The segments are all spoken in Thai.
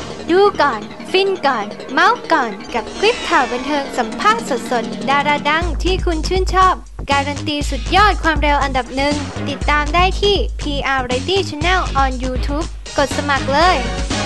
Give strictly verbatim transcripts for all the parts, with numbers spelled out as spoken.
ดูก่อนฟินก่อนเมาส์ก่อนกับคลิปข่าวบันเทิงสัมภาษณ์สดๆดาราดังที่คุณชื่นชอบการันตีสุดยอดความเร็วอันดับหนึ่งติดตามได้ที่ พี อาร์ Variety Channel on YouTube กดสมัครเลย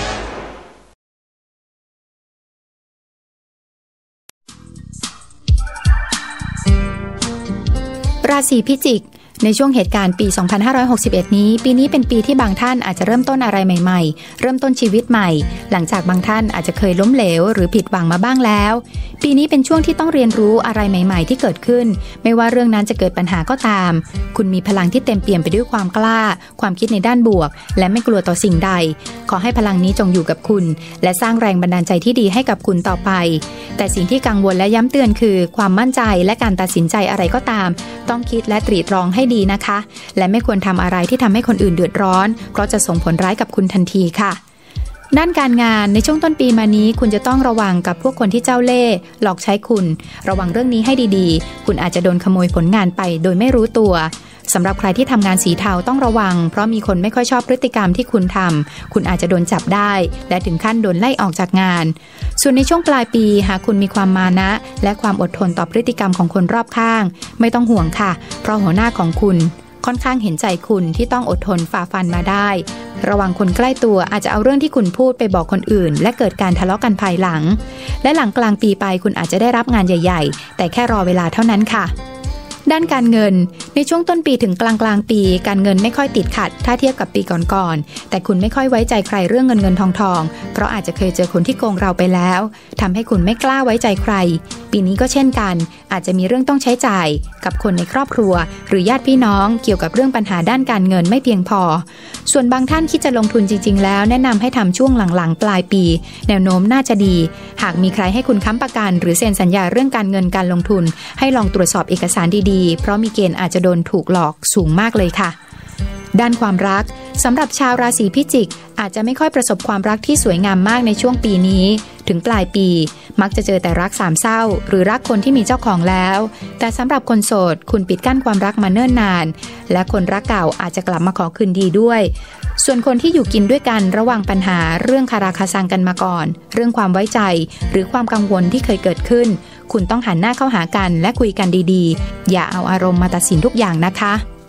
ราศีพิจิกในช่วงเหตุการณ์ปี สองพันห้าร้อยหกสิบเอ็ด นี้ปีนี้เป็นปีที่บางท่านอาจจะเริ่มต้นอะไรใหม่ๆเริ่มต้นชีวิตใหม่หลังจากบางท่านอาจจะเคยล้มเหลวหรือผิดหวังมาบ้างแล้วปีนี้เป็นช่วงที่ต้องเรียนรู้อะไรใหม่ๆที่เกิดขึ้นไม่ว่าเรื่องนั้นจะเกิดปัญหาก็ตามคุณมีพลังที่เต็มเปี่ยมไปด้วยความกล้าความคิดในด้านบวกและไม่กลัวต่อสิ่งใดขอให้พลังนี้จงอยู่กับคุณและสร้างแรงบันดาลใจที่ดีให้กับคุณต่อไปแต่สิ่งที่กังวลและย้ำเตือนคือความมั่นใจและการตัดสินใจอะไรก็ตามต้องคิดและตรีตรองให้ดีนะคะและไม่ควรทำอะไรที่ทำให้คนอื่นเดือดร้อนเพราะจะส่งผลร้ายกับคุณทันทีค่ะด้านการงานในช่วงต้นปีมานี้คุณจะต้องระวังกับพวกคนที่เจ้าเล่ห์หลอกใช้คุณระวังเรื่องนี้ให้ดีๆคุณอาจจะโดนขโมยผลงานไปโดยไม่รู้ตัวสำหรับใครที่ทำงานสีเทาต้องระวังเพราะมีคนไม่ค่อยชอบพฤติกรรมที่คุณทำคุณอาจจะโดนจับได้และถึงขั้นโดนไล่ออกจากงานส่วนในช่วงปลายปีหากคุณมีความมานะและความอดทนต่อพฤติกรรมของคนรอบข้างไม่ต้องห่วงค่ะเพราะหัวหน้าของคุณค่อนข้างเห็นใจคุณที่ต้องอดทนฝ่าฟันมาได้ระวังคนใกล้ตัวอาจจะเอาเรื่องที่คุณพูดไปบอกคนอื่นและเกิดการทะเลาะกันภายหลังและหลังกลางปีไปคุณอาจจะได้รับงานใหญ่ๆแต่แค่รอเวลาเท่านั้นค่ะด้านการเงินในช่วงต้นปีถึงกลางกลางปีการเงินไม่ค่อยติดขัดถ้าเทียบกับปีก่อนๆแต่คุณไม่ค่อยไว้ใจใครเรื่องเงินเงินทองทองเพราะอาจจะเคยเจอคนที่โกงเราไปแล้วทำให้คุณไม่กล้าไว้ใจใครปีนี้ก็เช่นกันอาจจะมีเรื่องต้องใช้จ่ายกับคนในครอบครัวหรือญาติพี่น้องเกี่ยวกับเรื่องปัญหาด้านการเงินไม่เพียงพอส่วนบางท่านคิดจะลงทุนจริงๆแล้วแนะนำให้ทำช่วงหลังๆปลายปีแนวโน้มน่าจะดีหากมีใครให้คุณค้ำประกันหรือเซ็นสัญญาเรื่องการเงินการลงทุนให้ลองตรวจสอบเอกสารดีๆเพราะมีเกณฑ์อาจจะโดนถูกหลอกสูงมากเลยค่ะด้านความรักสำหรับชาวราศีพิจิกอาจจะไม่ค่อยประสบความรักที่สวยงามมากในช่วงปีนี้ถึงปลายปีมักจะเจอแต่รักสามเศร้าหรือรักคนที่มีเจ้าของแล้วแต่สำหรับคนโสดคุณปิดกั้นความรักมาเนิ่นนานและคนรักเก่าอาจจะกลับมาขอคืนดีด้วยส่วนคนที่อยู่กินด้วยกันระหว่างปัญหาเรื่องคาราคาซังกันมาก่อนเรื่องความไว้ใจหรือความกังวลที่เคยเกิดขึ้นคุณต้องหันหน้าเข้าหากันและคุยกันดีๆอย่าเอาอารมณ์มาตัดสินทุกอย่างนะคะ